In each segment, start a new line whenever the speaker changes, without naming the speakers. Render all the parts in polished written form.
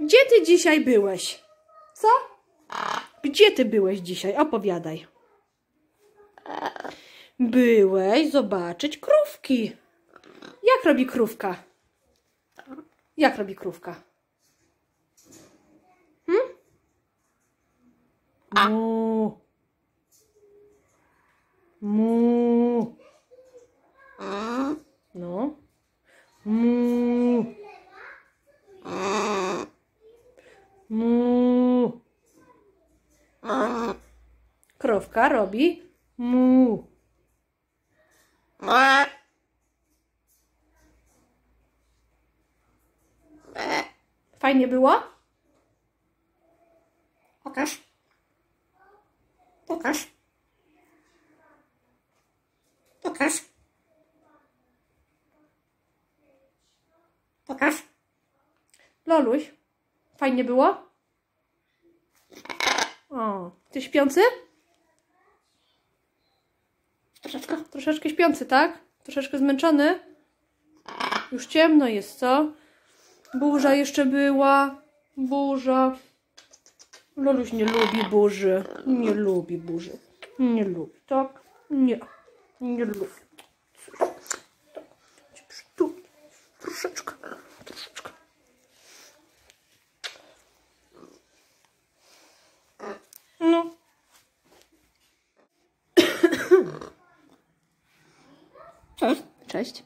Gdzie ty dzisiaj byłeś? Co? Gdzie ty byłeś dzisiaj? Opowiadaj. Byłeś zobaczyć krówki. Jak robi krówka? Jak robi krówka? Mu. Mu. No. Mu. Mu. Krówka robi mu. Fajnie było? Pokaż. Pokaż. Pokaż. Pokaż. Loluś, fajnie było? O, ty śpiący? Troszeczkę. Troszeczkę śpiący, tak? Troszeczkę zmęczony? Już ciemno jest, co? Burza jeszcze była. Burza. Loluś nie lubi burzy. Nie lubi burzy. Nie lubi, tak? Nie. Nie lubi. Tu. Troszeczkę. Troszeczkę. No. Cześć. Cześć.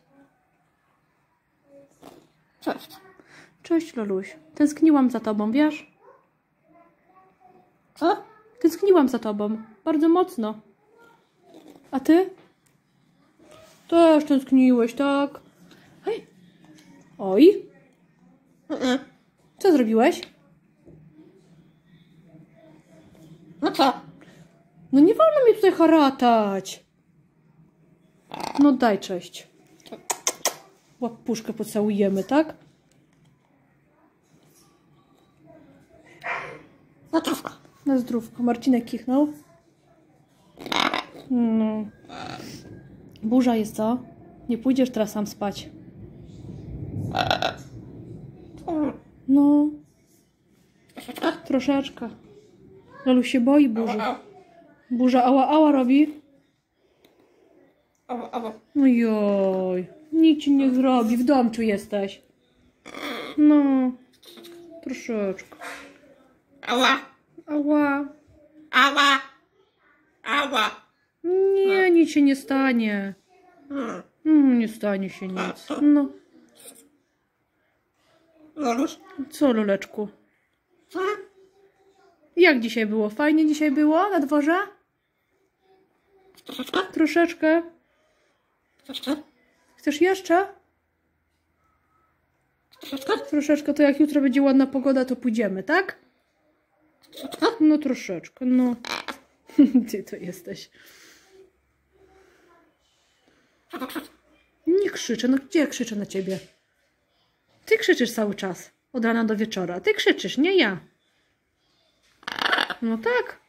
Cześć. Cześć, Loluś. Tęskniłam za tobą, wiesz? Co? Tęskniłam za tobą. Bardzo mocno. A ty? Też tęskniłeś, tak? Hej. Oj. Co zrobiłeś? No co? No nie wolno mi tutaj haratać. No daj cześć. Łapuszkę pocałujemy, tak? Na zdrówko. Na zdrówko. Marcinek kichnął. No. Burza jest, co? Nie pójdziesz teraz sam spać. No. Troszeczkę. Loluś się boi burzy. Burza ała ała robi. Ojoj. Nic ci nie zrobi. W domciu jesteś. No. Troszeczkę. Ała. Ała. Ała. Ała. Nie, nic się nie stanie. Nie stanie się nic. No. Loluś? Co, Loleczku? Jak dzisiaj było? Fajnie dzisiaj było na dworze? Troszeczkę. Troszeczkę. Chcesz jeszcze? Troszeczkę. Troszeczkę, to jak jutro będzie ładna pogoda, to pójdziemy, tak? No troszeczkę, no. Ty to jesteś. Nie krzyczę, no gdzie krzyczę na ciebie? Ty krzyczysz cały czas, od rana do wieczora. Ty krzyczysz, nie ja. No tak.